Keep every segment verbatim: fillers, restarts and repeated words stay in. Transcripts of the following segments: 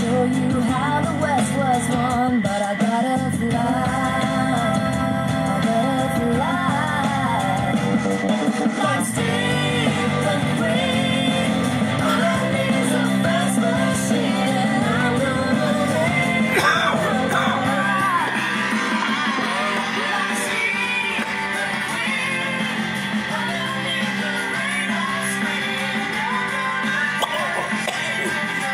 show you how the West was won, but I gotta fly. I gotta fly. Like Stephen Queen, all I need is a fast machine, and I'm gonna make it right. Like Stephen Queen, underneath the radar screen, I'm gonna make it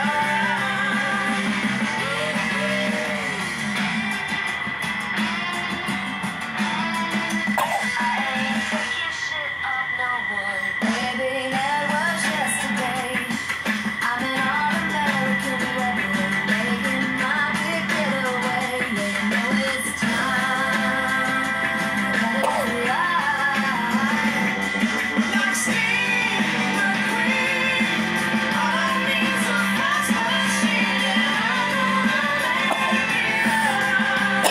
Baby, that was yesterday. I'm an all-American rebel, making my big getaway. Yeah, you know it's time to fly. Like Stephen Queen, all I need is a fast machine, and I'm gonna make it right.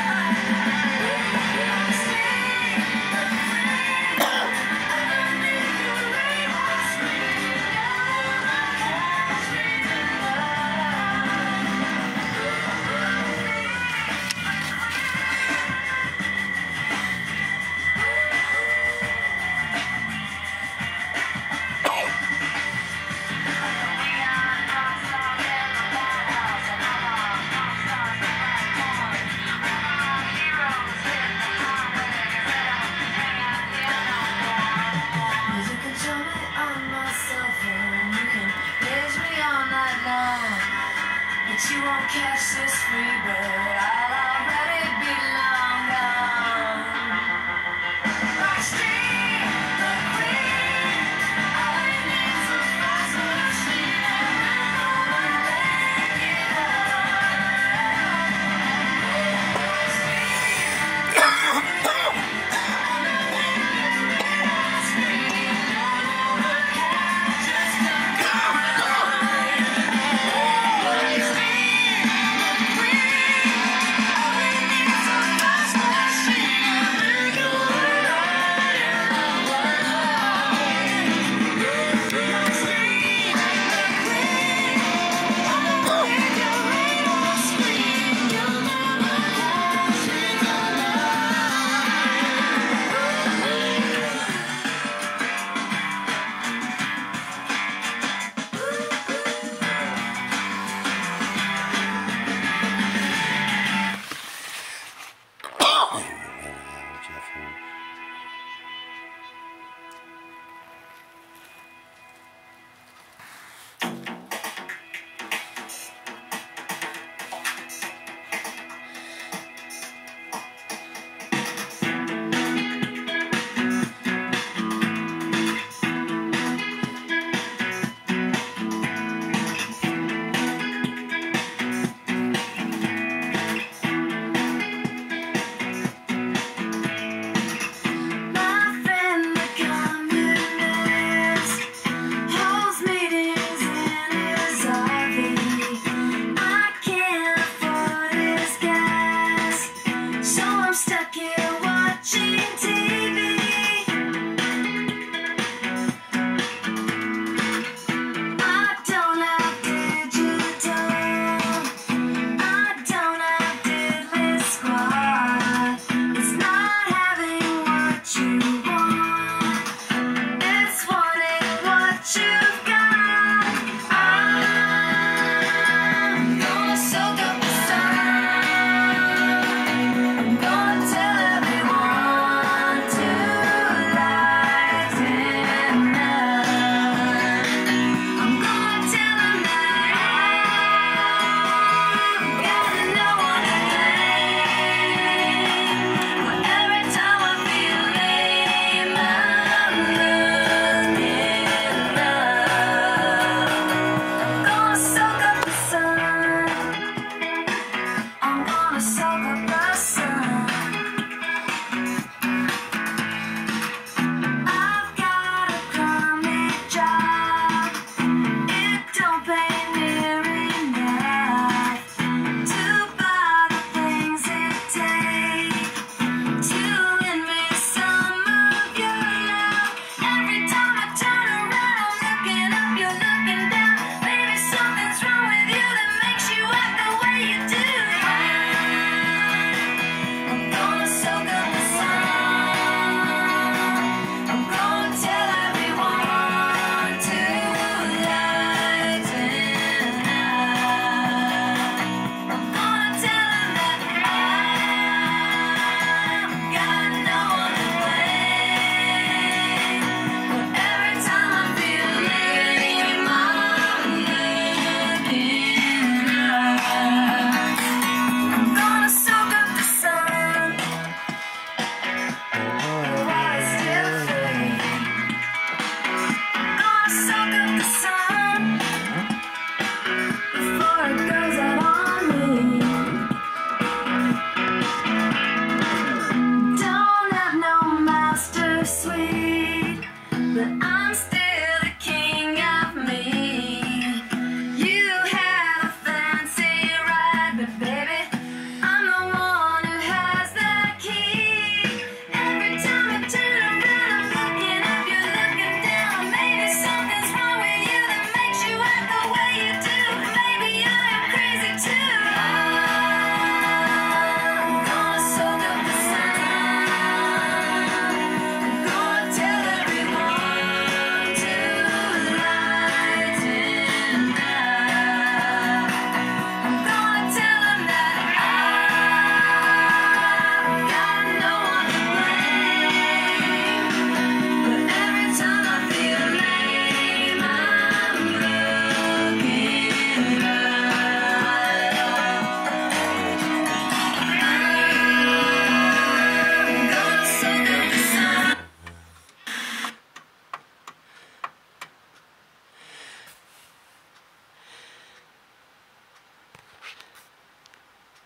Like Stephen Queen, underneath the radar screen, you're gonna catch me You can show me on my cell phone, you can page me all night long, but you won't catch this free bird. I'll already be lost.